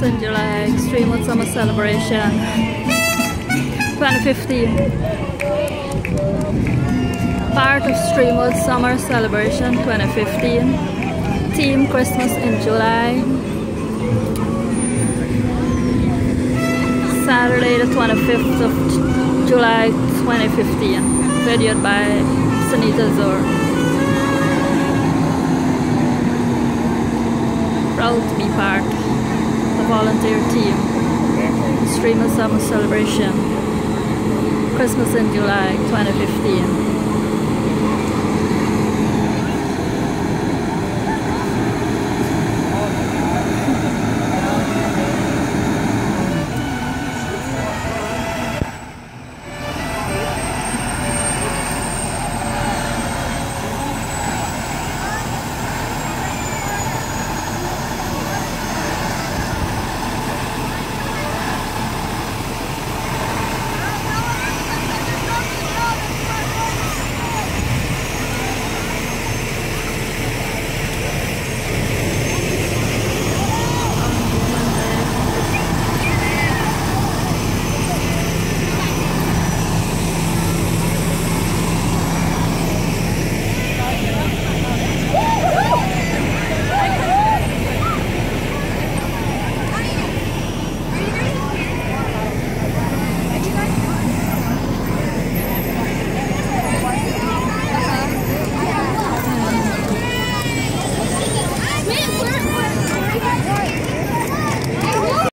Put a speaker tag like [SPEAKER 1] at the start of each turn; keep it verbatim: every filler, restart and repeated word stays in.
[SPEAKER 1] in July, Streamwood Summer Celebration twenty fifteen. Part of Streamwood Summer Celebration twenty fifteen. Theme Christmas in July. Saturday the twenty-fifth of July twenty fifteen. Videoed by Sunita Zor. Proud to be part of the volunteer team. Streamwood Summer Celebration Christmas in July twenty fifteen.